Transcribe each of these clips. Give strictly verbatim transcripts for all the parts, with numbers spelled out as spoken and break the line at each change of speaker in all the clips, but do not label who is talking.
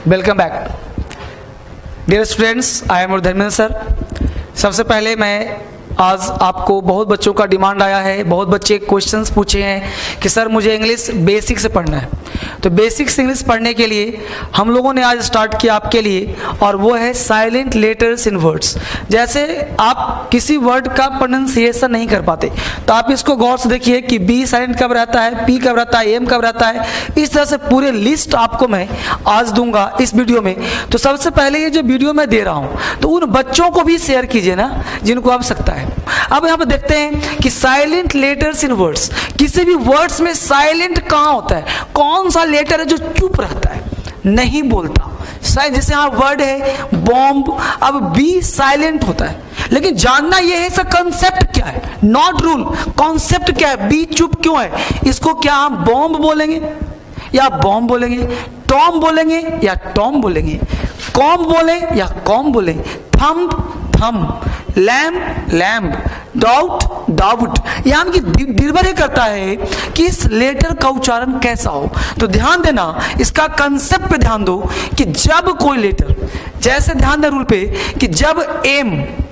Welcome back dear students, I am Dharmendra sir. सबसे पहले मैं आज आपको बहुत बच्चों का डिमांड आया है, बहुत बच्चे क्वेश्चंस पूछे हैं कि सर मुझे इंग्लिश बेसिक से पढ़ना है। तो बेसिक्स इंग्लिश पढ़ने के लिए हम लोगों ने आज स्टार्ट किया आपके लिए, और वो है साइलेंट लेटर्स इन वर्ड्स। जैसे आप किसी वर्ड का प्रोनाउंसिएशन नहीं कर पाते तो आप इसको गौर से देखिए कि बी साइलेंट कब रहता है, पी कब रहता है, एम कब रहता है। इस तरह से पूरे लिस्ट आपको मैं आज दूंगा इस वीडियो में। तो सबसे पहले ये जो वीडियो मैं दे रहा हूँ तो उन बच्चों को भी शेयर कीजिए ना जिनको आवश्यकता है। अब यहाँ पे देखते हैं कि साइलेंट लेटर्स इन वर्ड्स, किसी भी वर्ड्स में साइलेंट कहाँ होता है, कौन सा लेटर है जो चुप रहता है, नहीं बोलता। जैसे यहाँ वर्ड है बॉम्ब, अब बी साइलेंट होता है, लेकिन जानना यह है इसका कंसेप्ट क्या है, नॉट रूल। कंसेप्ट क्या है, बी चुप क्यों है, इसको क्या हम बॉम्ब बोलेंगे या बॉम्ब बोलेंगे, टॉम बोलेंगे या टॉम बोलेंगे, कॉम बोले या कॉम बोले, थम थम, लैम्प लैम्प, डाउट डाउट। यहां की निर्भर करता है कि इस लेटर का उच्चारण कैसा हो। तो ध्यान देना, इसका कंसेप्ट पे ध्यान दो कि जब कोई लेटर, जैसे ध्यान दे रूल पे कि जब एम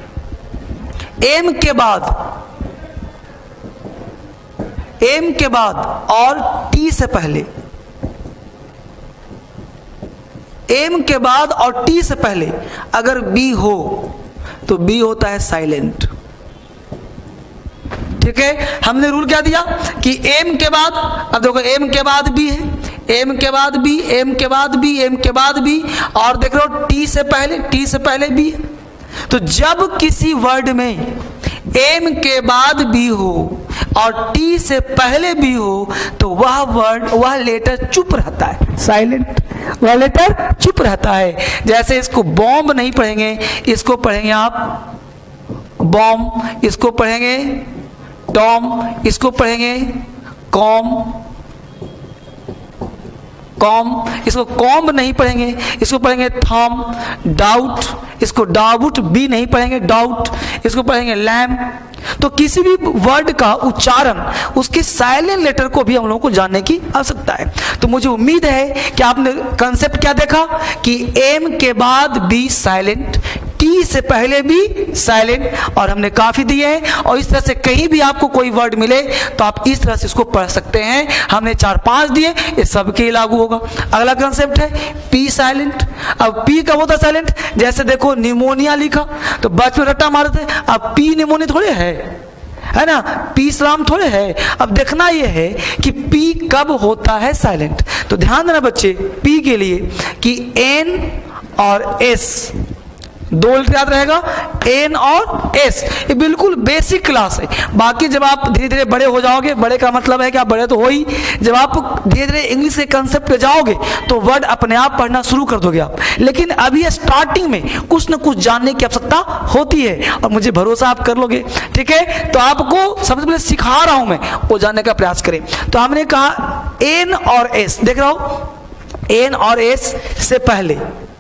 एम के बाद एम के बाद और टी से पहले, एम के बाद और टी से पहले अगर बी हो तो बी होता है साइलेंट। ठीक है, हमने रूल क्या दिया कि एम के बाद, अब देखो एम के बाद बी है, एम के बाद बी, एम के बाद बी, एम के बाद बी, और देख लो टी से पहले, टी से पहले बी। तो जब किसी वर्ड में एम के बाद बी हो और टी से पहले भी हो तो वह वर्ड, वह लेटर चुप रहता है, साइलेंट, वह लेटर चुप रहता है। जैसे इसको बॉम्ब नहीं पढ़ेंगे, इसको पढ़ेंगे आप बॉम्ब, इसको पढ़ेंगे टॉम, इसको पढ़ेंगे कॉम कॉम, इसको कॉम्ब नहीं पढ़ेंगे, इसको पढ़ेंगे थॉम। डाउट, इसको डाउट भी नहीं पढ़ेंगे, डाउट, इसको पढ़ेंगे लैम्प। तो किसी भी वर्ड का उच्चारण, उसके साइलेंट लेटर को भी हम लोगों को जानने की आवश्यकता है। तो मुझे उम्मीद है कि आपने कंसेप्ट क्या देखा कि एम के बाद बी साइलेंट, टी से पहले भी साइलेंट, और हमने काफी दिए हैं। और इस तरह से कहीं भी आपको कोई वर्ड मिले तो आप इस तरह से इसको पढ़ सकते हैं। हमने चार पांच दिए, ये सबके लागू होगा। अगला कंसेप्ट है पी साइलेंट। अब पी कब होता है साइलेंट, जैसे देखो निमोनिया लिखा तो बच में रट्टा मारते हैं, अब पी निमोनिया थोड़े है है ना, पी सलाम थोड़े है। अब देखना यह है कि पी कब होता है साइलेंट। तो ध्यान देना बच्चे पी के लिए कि एन और एस दो लेटर याद रहेगा, एन और एस। ये बिल्कुल बेसिक क्लास है। बाकी जब आप धीरे धीरे बड़े हो जाओगे, बड़े का मतलब है कि आप बड़े तो हो ही, जब आप धीरे धीरे इंग्लिश के कंसेप्ट पे जाओगे तो वर्ड अपने आप पढ़ना शुरू कर दोगे आप। लेकिन अभी स्टार्टिंग में कुछ न कुछ जानने की आवश्यकता होती है, और मुझे भरोसा आप कर लोगे। ठीक है, तो आपको सबसे पहले सिखा रहा हूं मैं, वो जानने का प्रयास करें। तो हमने कहा एन और एस, देख रहा हूं एन और एस से पहले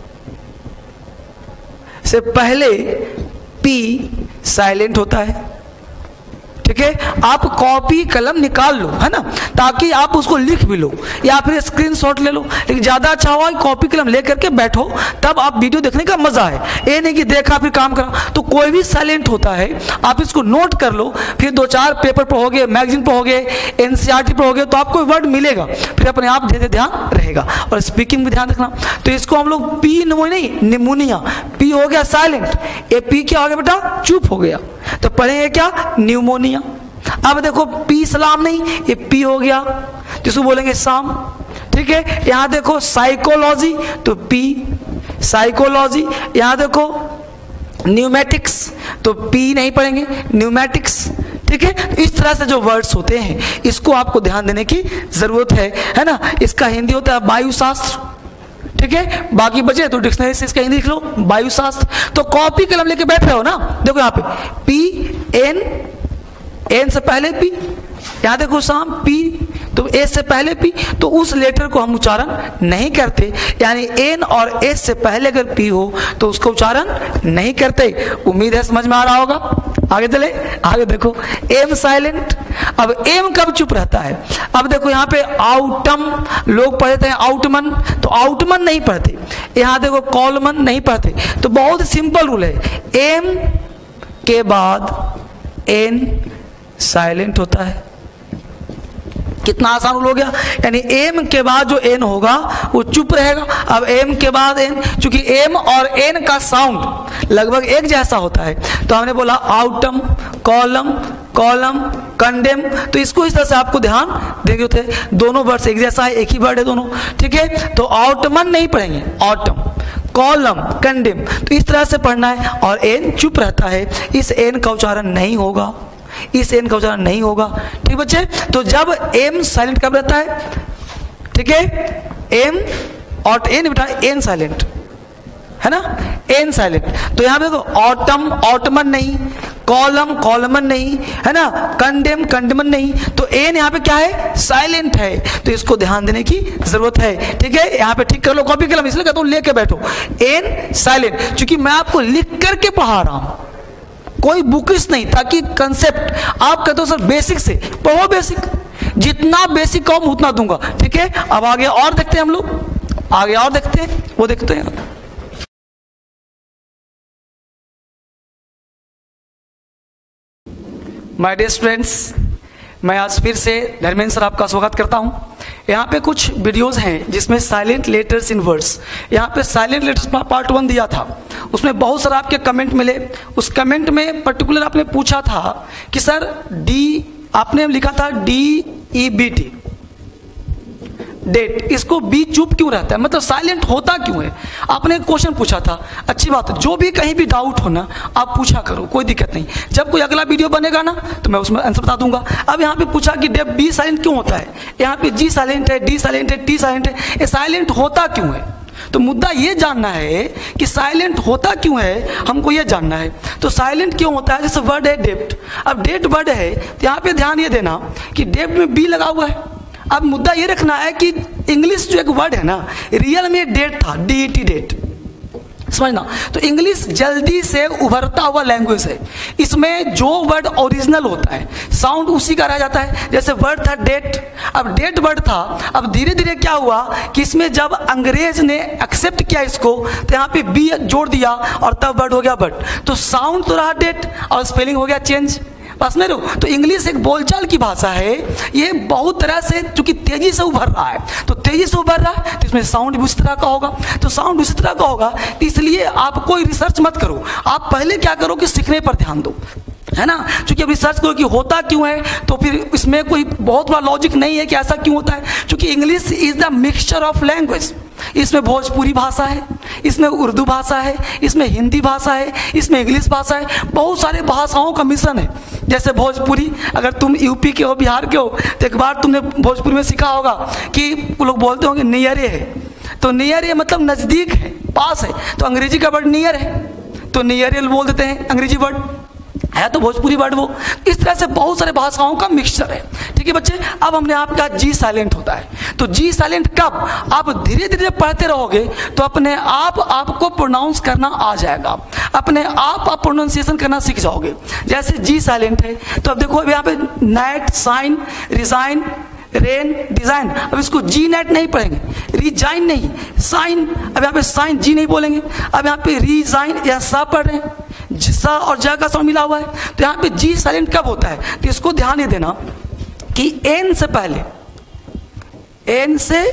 से पहले पी साइलेंट होता है। ठीक है, आप कॉपी कलम निकाल लो, है ना, ताकि आप उसको लिख भी लो या फिर स्क्रीनशॉट ले लो। लेकिन ज्यादा अच्छा हुआ कॉपी कलम लेकर के बैठो, तब आप वीडियो देखने का मजा है। ये नहीं कि देखा फिर काम करा। तो कोई भी साइलेंट होता है, आप इसको नोट कर लो, फिर दो चार पेपर पढ़ोगे, मैगजीन पढ़ोगे, एनसीईआरटी पढ़ोगे तो आपको वर्ड मिलेगा, फिर अपने आप धीरे ध्यान रहेगा। और स्पीकिंग भी ध्यान रखना। तो इसको हम लोग पी नहीं, निमोनिया, पी हो गया साइलेंट, ये पी क्या हो गया बेटा, चुप हो गया, तो पढ़ेंगे क्या, न्यूमोनिया। अब देखो पी सलाम नहीं, ये पी हो गया, जिसको बोलेंगे शाम। ठीक है, यहां देखो साइकोलॉजी, तो पी साइकोलॉजी। यहां देखो न्यूमेटिक्स, तो पी नहीं पढ़ेंगे, न्यूमेटिक्स। ठीक है, इस तरह से जो वर्ड्स होते हैं इसको आपको ध्यान देने की जरूरत है, है ना। इसका हिंदी होता है वायुशास्त्र। ठीक है, बाकी बचे तो डिक्शनरी से इसका हिंदी लिख लो, वायुशास्त्र। तो कॉपी कलम लेके बैठ रहे हो ना, देखो यहाँ पे पी एन, एन से पहले पी, यहां देखो शाम पी, तो एस से पहले पी, तो उस लेटर को हम उच्चारण नहीं करते। यानी एन और एस से पहले अगर पी हो तो उसका उच्चारण नहीं करते। उम्मीद है समझ में आ रहा होगा। आगे चले, आगे देखो एम साइलेंट। अब एम कब चुप रहता है? अब देखो यहाँ पे आउटम लोग पढ़ते हैं, आउटमन, तो आउटमन नहीं पढ़ते। यहाँ देखो कॉलमन नहीं पढ़ते। तो बहुत सिंपल रूल है, एम के बाद एन साइलेंट होता है। कितना आसान रूल हो गया, यानी एम के बाद जो एन होगा वो चुप रहेगा। अब एम के बाद एन, चूंकि एम और एन का साउंड लगभग एक जैसा होता है, तो हमने बोला आउटम, कॉलम, कॉलम, कंडेम। तो इसको इस तरह से आपको ध्यान देंगे थे, दोनों वर्ड एक जैसा है, एक ही वर्ड है दोनों, ठीक है। तो आउटमन नहीं पढ़ेंगे, ऑटम, कॉलम, कंडेम, तो इस तरह से पढ़ना है। और एन चुप रहता है, इस एन का उच्चारण नहीं होगा, इस एन का उच्चारण नहीं होगा, ठीक बच्चे। तो जब एम साइलेंट कब रहता है, ठीक है, एम और एन बेटा एन साइलेंट है ना, एन साइलेंट। तो यहां पे देखो ऑटम, ऑटमन नहीं, कॉलम, कॉलमन नहीं, है ना, कंडेम, कंडेमन नहीं, तो एन यहाँ पे क्या है, साइलेंट है। तो इसको ध्यान देने की जरूरत है, ठीक है। यहाँ पे ठीक कर लो कॉपी कलम, इसलिए कहता हूं लेके बैठो, एन साइलेंट, क्योंकि मैं आपको लिख करके पढ़ा रहा हूं, कोई बुकिश नहीं, ताकि कंसेप्ट आप कहते हो सर बेसिक से पढ़ो, बेसिक जितना बेसिक कम उतना दूंगा, ठीक है। अब आगे और देखते हैं हम लोग, आगे और देखते हैं, वो देखते हैं। माय डियर स्टूडेंट्स, मैं आज फिर से धर्मेंद्र सर आपका स्वागत करता हूं। यहाँ पे कुछ वीडियोस हैं जिसमें साइलेंट लेटर्स इन वर्ड्स, यहाँ पे साइलेंट लेटर्स पार्ट वन दिया था, उसमें बहुत सारा आपके कमेंट मिले। उस कमेंट में पर्टिकुलर आपने पूछा था कि सर डी, आपने लिखा था D E B T, debt, इसको बी चुप क्यों रहता है, मतलब साइलेंट होता क्यों है, आपने एक क्वेश्चन पूछा था। अच्छी बात है, जो भी कहीं भी डाउट हो ना आप पूछा करो, कोई दिक्कत नहीं। जब कोई अगला वीडियो बनेगा ना तो मैं उसमें आंसर बता दूंगा। अब यहाँ पे पूछा कि डेट बी साइलेंट क्यों होता है, यहाँ पे जी साइलेंट है, डी साइलेंट है, टी साइलेंट है, ये साइलेंट होता क्यों है? तो मुद्दा ये जानना है कि साइलेंट होता क्यों है, हमको ये जानना है। तो साइलेंट क्यों होता है, जैसे वर्ड है डेप्ट, अब डेट वर्ड है तो यहाँ पे ध्यान ये देना कि डेप्ट में बी लगा हुआ है। अब मुद्दा ये रखना है कि इंग्लिश जो एक वर्ड है ना, रियल में डेट था, डी ई टी, डेट, समझना। तो इंग्लिश जल्दी से उभरता हुआ लैंग्वेज है, इसमें जो वर्ड ओरिजिनल होता है साउंड उसी का रह जाता है। जैसे वर्ड था डेट, अब डेट वर्ड था, अब धीरे धीरे क्या हुआ कि इसमें जब अंग्रेज ने एक्सेप्ट किया इसको, तो यहाँ पे बी जोड़ दिया और तब वर्ड हो गया बट, तो साउंड तो रहा डेट और स्पेलिंग हो गया चेंज, बस में रहो। तो इंग्लिश एक बोलचाल की भाषा है, ये बहुत तरह से चूंकि तेजी से उभर रहा है, तो तेजी से उभर रहा है तो इसमें साउंड भी उस तरह का होगा, तो साउंड उसी तरह का होगा। इसलिए आप कोई रिसर्च मत करो, आप पहले क्या करो कि सीखने पर ध्यान दो, है ना। क्योंकि अब रिसर्च करो कि होता क्यों है, तो फिर इसमें कोई बहुत बड़ा लॉजिक नहीं है कि ऐसा क्यों होता है। क्योंकि English is the mixture of language, इसमें भोजपुरी भाषा है, इसमें उर्दू भाषा है, इसमें हिंदी भाषा है, इसमें इंग्लिश भाषा है, बहुत सारे भाषाओं का मिश्रण है। जैसे भोजपुरी, अगर तुम यूपी के हो, बिहार के हो, तो एक बार तुमने भोजपुरी में सीखा होगा कि लोग बोलते होंगे नियरे है, तो नियर ये मतलब नजदीक है, पास है, तो अंग्रेजी का वर्ड नियर है, तो नियर बोल देते हैं अंग्रेजी वर्ड है, तो भोजपुरी वर्ड वो। इस तरह से बहुत सारे भाषाओं का मिक्सचर है, ठीक है बच्चे। अब हमने आपका जी साइलेंट होता है, तो जी साइलेंट कब, आप धीरे धीरे पढ़ते रहोगे तो अपने आप आपको प्रोनाउंस करना आ जाएगा, अपने आप आप प्रोनाउंसिएशन करना सीख जाओगे। जैसे जी साइलेंट है, तो अब देखो यहाँ पे night, sign, resign, rain, design, अब इसको जी नेट नहीं पढ़ेंगे, रिजाइन नहीं, साइन, अब यहाँ पे साइन जी नहीं बोलेंगे, अब यहाँ पे रिजाइन या सा पढ़ रहे हैं, सा और जा का साउंड मिला हुआ है, तो यहाँ पे जी साइलेंट कब होता है, तो इसको ध्यान ये देना कि एन से पहले, एन से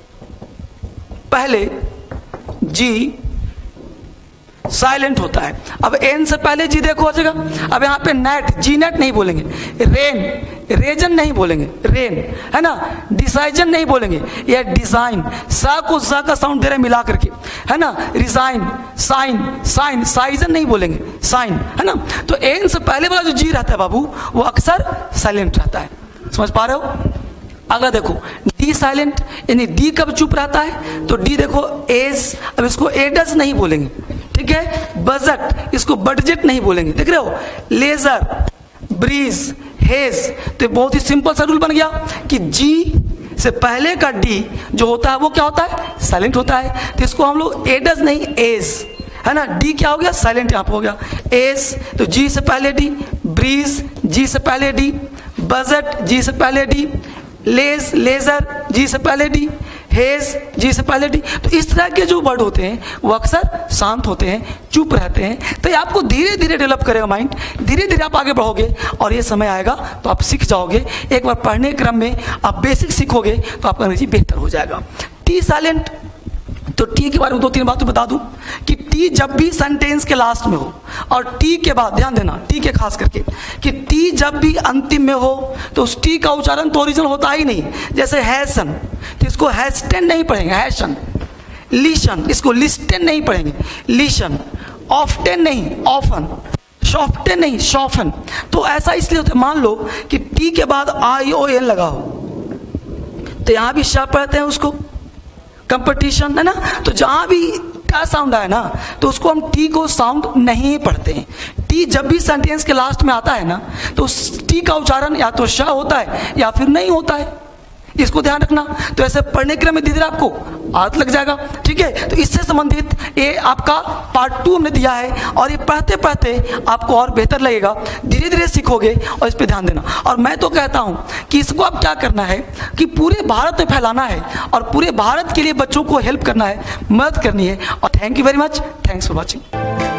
पहले जी साइलेंट होता है। अब एन से पहले जी देखो आ जाएगा, अब यहाँ पे नेट, जी नेट नहीं बोलेंगे, रेन, रेजन नहीं बोलेंगे, रेन, है ना, डिसाइजन नहीं बोलेंगे, या डिजाइन, सा को सा का साउंड दे रहे मिला करके, है ना, रिजाइन, साइन, साइन, साइजन नहीं बोलेंगे, साइन, है ना। तो एन से पहले वाला जो जी रहता है बाबू, वो अक्सर साइलेंट रहता है, समझ पा रहे हो। अगला देखो डी साइलेंट, यानी डी कब चुप रहता है, तो डी देखो एज, अब इसको एडस नहीं बोलेंगे, ठीक है। बजट, इसको बडजेट नहीं बोलेंगे, देख रहे हो। लेजर, ब्रीज, हेज, तो बहुत ही सिंपल सा रूल बन गया कि जी से पहले का डी जो होता है वो क्या होता है, साइलेंट होता है, तो इसको हम लोग एडस नहीं एज, है ना। डी क्या हो गया, साइलेंट यहाँ पे हो गया। एस तो जी से पहले डी, ब्रीज जी से पहले डी, बजट जी से पहले डी, लेज लेजर जी से पहले डी, हेज जी से पहले डी। तो इस तरह के जो वर्ड होते हैं वो अक्सर शांत होते हैं, चुप रहते हैं। तो ये आपको धीरे धीरे डेवलप करेगा माइंड, धीरे धीरे आप आगे बढ़ोगे और ये समय आएगा तो आप सीख जाओगे। एक बार पढ़ने क्रम में आप बेसिक सीखोगे तो आपका अंग्रेजी बेहतर हो जाएगा। टी साइलेंट, तो टी के बारे में दो तीन बातें बता दूं कि टी जब भी सेंटेंस के लास्ट में हो और टी के बाद, ध्यान देना टी के खास करके, कि टी जब भी अंतिम में हो तो उस टी का उच्चारण तो ओरिजिनल होता ही नहीं। जैसे हैसन, तो इसको हैस्टन नहीं पढ़ेंगे, हैशन। लिशन, इसको लिस्टन नहीं पढ़ेंगे, लिशन। ऑफ्टन नहीं, ऑफन। शॉफ्टन नहीं, शॉफन। तो ऐसा इसलिए होता है, मान लो कि टी के बाद आई ओ एन लगा हो तो यहां भी शा पढ़ते हैं उसको, कंपटीशन, है ना। तो जहां भी का साउंड आए ना तो उसको हम टी को साउंड नहीं पढ़ते हैं। टी जब भी सेंटेंस के लास्ट में आता है ना तो उस टी का उच्चारण या तो श होता है या फिर नहीं होता है, इसको ध्यान रखना। तो ऐसे पढ़ने के में धीरे धीरे आपको आदत लग जाएगा, ठीक है। तो इससे संबंधित ये आपका पार्ट टू हमने दिया है और ये पढ़ते पढ़ते आपको और बेहतर लगेगा, धीरे धीरे सीखोगे और इस पे ध्यान देना। और मैं तो कहता हूँ कि इसको आप क्या करना है कि पूरे भारत में फैलाना है और पूरे भारत के लिए बच्चों को हेल्प करना है, मदद करनी है। और thank you very much, thanks for watching.